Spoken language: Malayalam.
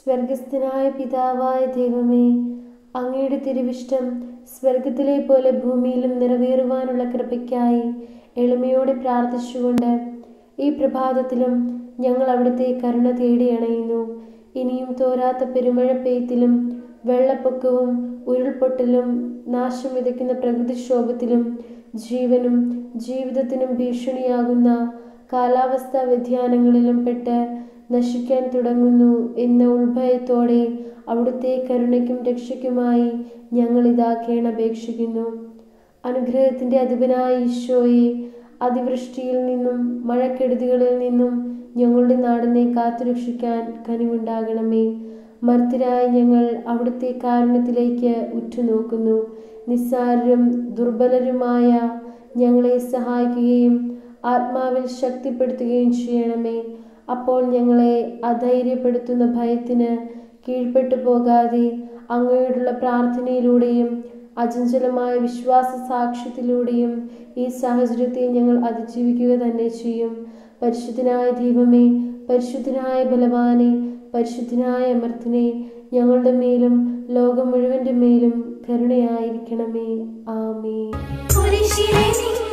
സ്വർഗസ്ഥനായ പിതാവായ ദൈവമേ, അങ്ങയുടെ തിരുവിഷ്ടം സ്വർഗത്തിലെ പോലെ ഭൂമിയിലും നിറവേറുവാനുള്ള കൃപയ്ക്കായി എളിമയോടെ പ്രാർത്ഥിച്ചുകൊണ്ട് ഈ പ്രഭാതത്തിലും ഞങ്ങൾ അവിടുത്തെ കരുണ തേടി അണയുന്നു. ഇനിയും തോരാത്ത പെരുമഴ പെയ്ത്തിലും വെള്ളപ്പൊക്കവും ഉരുൾപൊട്ടലും നാശം വിതയ്ക്കുന്ന പ്രകൃതിക്ഷോഭത്തിലും ജീവനും ജീവിതത്തിനും ഭീഷണിയാകുന്ന കാലാവസ്ഥാ വ്യതിയാനങ്ങളിലും പെട്ട് നശിക്കാൻ തുടങ്ങുന്നു എന്ന ഉൾഭയത്തോടെ അവിടുത്തെ കരുണയ്ക്കും രക്ഷയ്ക്കുമായി ഞങ്ങളിതാ കേണപേക്ഷിക്കുന്നു. അനുഗ്രഹത്തിൻ്റെ അധിപനായ ഈശോയെ, അതിവൃഷ്ടിയിൽ നിന്നും മഴക്കെടുതികളിൽ നിന്നും ഞങ്ങളുടെ നാടിനെ കാത്തുരക്ഷിക്കാൻ കനിവുണ്ടാകണമേ. മർത്യരായ ഞങ്ങൾ അവിടുത്തെ കാരുണ്യത്തിലേക്ക് ഉറ്റുനോക്കുന്നു. നിസ്സാരരും ദുർബലരുമായ ഞങ്ങളെ സഹായിക്കുകയും ആത്മാവിൽ ശക്തിപ്പെടുത്തുകയും ചെയ്യണമേ. അപ്പോൾ ഞങ്ങളെ അധൈര്യപ്പെടുത്തുന്ന ഭയത്തിന് കീഴ്പ്പെട്ടു പോകാതെ അങ്ങയോടുള്ള പ്രാർത്ഥനയിലൂടെയും അചഞ്ചലമായ വിശ്വാസ സാക്ഷ്യത്തിലൂടെയും ഈ സാഹചര്യത്തെ ഞങ്ങൾ അതിജീവിക്കുക തന്നെ ചെയ്യും. പരിശുദ്ധനായ ദൈവമേ, പരിശുദ്ധനായ ബലവാനെ, പരിശുദ്ധനായ അമർത്തിനെ, ഞങ്ങളുടെ മേലും ലോകം മുഴുവൻ്റെ മേലും കരുണയായിരിക്കണമേ. ആമേൻ.